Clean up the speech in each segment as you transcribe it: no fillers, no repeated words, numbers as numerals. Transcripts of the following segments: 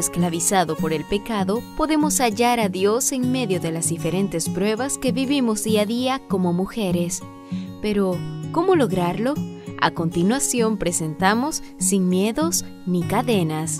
esclavizado por el pecado, podemos hallar a Dios en medio de las diferentes pruebas que vivimos día a día como mujeres. Pero, ¿cómo lograrlo? A continuación presentamos Sin miedos ni cadenas.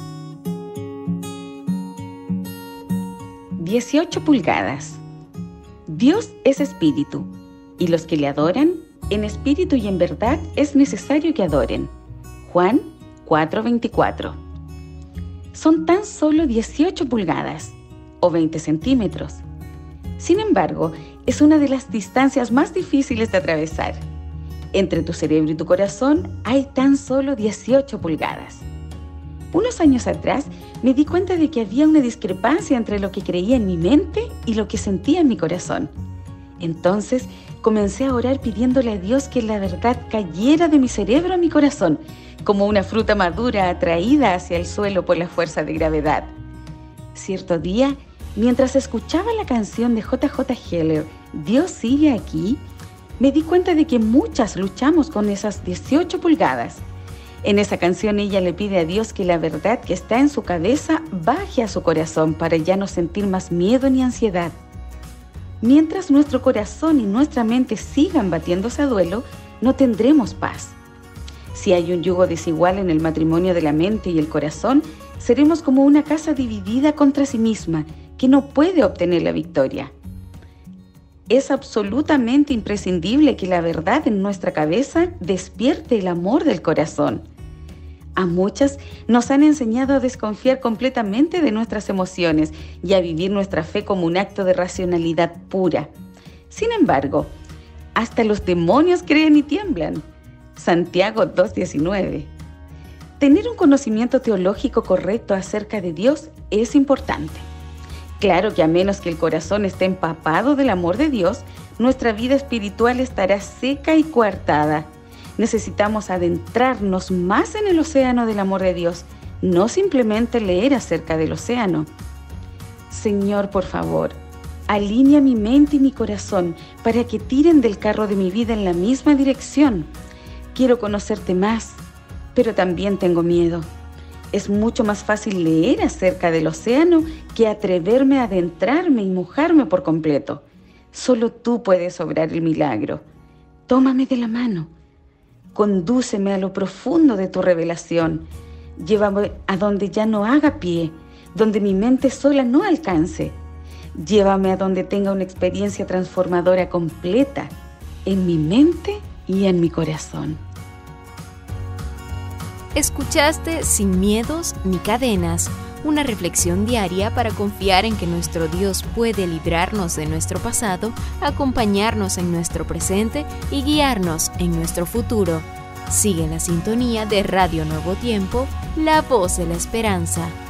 18 pulgadas. Dios es espíritu, y los que le adoran, en espíritu y en verdad es necesario que adoren. Juan 4:24. Son tan solo 18 pulgadas, o 20 centímetros. Sin embargo, es una de las distancias más difíciles de atravesar. Entre tu cerebro y tu corazón hay tan solo 18 pulgadas. Unos años atrás me di cuenta de que había una discrepancia entre lo que creía en mi mente y lo que sentía en mi corazón. Entonces comencé a orar pidiéndole a Dios que la verdad cayera de mi cerebro a mi corazón, como una fruta madura atraída hacia el suelo por la fuerza de gravedad. Cierto día, mientras escuchaba la canción de J.J. Heller, Dios sigue aquí, me di cuenta de que muchas luchamos con esas 18 pulgadas. En esa canción ella le pide a Dios que la verdad que está en su cabeza baje a su corazón para ya no sentir más miedo ni ansiedad. Mientras nuestro corazón y nuestra mente sigan batiéndose a duelo, no tendremos paz. Si hay un yugo desigual en el matrimonio de la mente y el corazón, seremos como una casa dividida contra sí misma, que no puede obtener la victoria. Es absolutamente imprescindible que la verdad en nuestra cabeza despierte el amor del corazón. A muchas nos han enseñado a desconfiar completamente de nuestras emociones y a vivir nuestra fe como un acto de racionalidad pura. Sin embargo, hasta los demonios creen y tiemblan. Santiago 2:19. Tener un conocimiento teológico correcto acerca de Dios es importante. Claro que a menos que el corazón esté empapado del amor de Dios, nuestra vida espiritual estará seca y coartada. Necesitamos adentrarnos más en el océano del amor de Dios, no simplemente leer acerca del océano. Señor, por favor, alinea mi mente y mi corazón para que tiren del carro de mi vida en la misma dirección. Quiero conocerte más, pero también tengo miedo. Es mucho más fácil leer acerca del océano que atreverme a adentrarme y mojarme por completo. Solo tú puedes obrar el milagro. Tómame de la mano. Condúceme a lo profundo de tu revelación. Llévame a donde ya no haga pie, donde mi mente sola no alcance. Llévame a donde tenga una experiencia transformadora completa, en mi mente y en mi corazón. Escuchaste Sin miedos ni cadenas, una reflexión diaria para confiar en que nuestro Dios puede librarnos de nuestro pasado, acompañarnos en nuestro presente y guiarnos en nuestro futuro. Sigue en la sintonía de Radio Nuevo Tiempo, la voz de la esperanza.